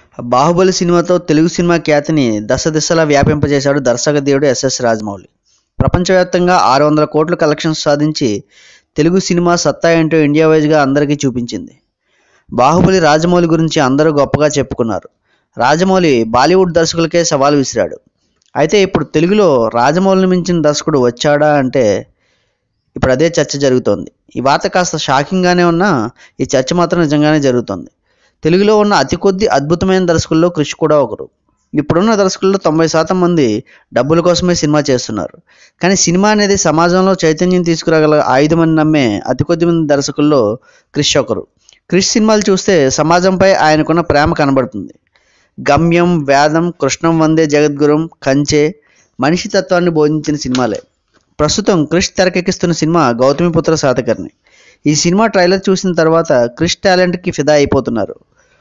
బాహుబలి సినిమాతో తెలుగు సినిమా ఖ్యాతిని దశదిశలా వ్యాపింపజేశాడు దర్శకధీరుడు ఎస్ఎస్ రాజమౌళి. ప్రపంచవ్యాప్తంగా 600 కోట్ల కలెక్షన్స్ సాధించి తెలుగు సినిమా సత్తా ఏంటో ఇండియా వైజ్గా అందరికీ చూపించింది. బాహుబలి రాజమౌళి గురించి అందరూ గొప్పగా చెప్పుకున్నారు. రాజమౌళి బాలీవుడ్ దర్శకులకే సవాల్ విసిరాడు. అయితే ఇప్పుడు తెలుగులో రాజమౌళిని మించిన దర్శకుడు వచ్చాడా అంటే ఇప్పుడు అదే చర్చ జరుగుతోంది. ఈ వార్త కాస్త షాకింగ్గానే ఉన్నా ఈ చర్చ మాత్రం నిజంగానే జరుగుతోంది. తెలుగులో ఉన్న అతి కొద్ది అద్భుతమైన దర్శకుల్లో క్రిష్ కూడా ఒకరు. ఇప్పుడున్న దర్శకుల్లో 90% మంది డబ్బుల కోసమే సినిమా చేస్తున్నారు. కానీ సినిమా అనేది సమాజంలో చైతన్యం తీసుకురాగల ఆయుధమని నమ్మే అతి కొద్ది మంది దర్శకుల్లో క్రిష్ ఒకరు. క్రిష్ సినిమాలు చూస్తే సమాజంపై ఆయనకున్న ప్రేమ కనబడుతుంది. గమ్యం, వేదం, కృష్ణం వందే జగద్గురం, కంచె మనిషి తత్వాన్ని బోధించిన సినిమాలే. ప్రస్తుతం క్రిష్ తెరకెక్కిస్తున్న సినిమా గౌతమిపుత్ర శాతకర్ణి. ఈ సినిమా ట్రైలర్ చూసిన తర్వాత క్రిష్ టాలెంట్కి ఫిదా అయిపోతున్నారు.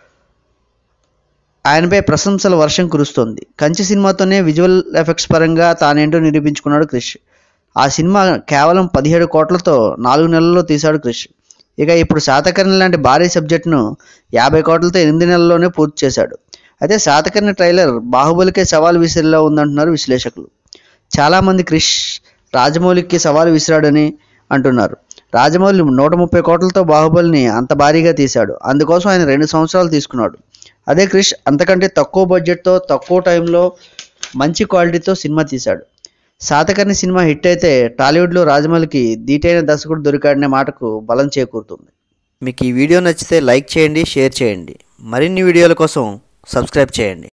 ఆయనపై ప్రశంసల వర్షం కురుస్తోంది. కంచె సినిమాతోనే విజువల్ ఎఫెక్ట్స్ పరంగా తానేంటో నిరూపించుకున్నాడు క్రిష్. ఆ సినిమా కేవలం 17 కోట్లతో 4 నెలల్లో తీశాడు క్రిష్. ఇక ఇప్పుడు శాతకర్ణి లాంటి భారీ సబ్జెక్టును 50 కోట్లతో 8 నెలల్లోనే పూర్తి చేశాడు. అయితే శాతకర్ణి ట్రైలర్ బాహుబలికే సవాల్ విసిరేలా ఉందంటున్నారు విశ్లేషకులు. చాలామంది క్రిష్ రాజమౌళికి సవాల్ విసిరాడని అంటున్నారు. రాజమౌళి 130 కోట్లతో బాహుబలిని అంత భారీగా తీశాడు. అందుకోసం ఆయన 2 సంవత్సరాలు తీసుకున్నాడు. అదే క్రిష్ అంతకంటే తక్కువ బడ్జెట్తో తక్కువ టైంలో మంచి క్వాలిటీతో సినిమా తీశాడు. శాతకర్ణి సినిమా హిట్ అయితే టాలీవుడ్లో రాజమౌళికి ధీటైన దర్శకుడు దొరికాడనే మాటకు బలం చేకూరుతుంది. మీకు ఈ వీడియో నచ్చితే లైక్ చేయండి, షేర్ చేయండి. మరిన్ని వీడియోల కోసం సబ్స్క్రైబ్ చేయండి.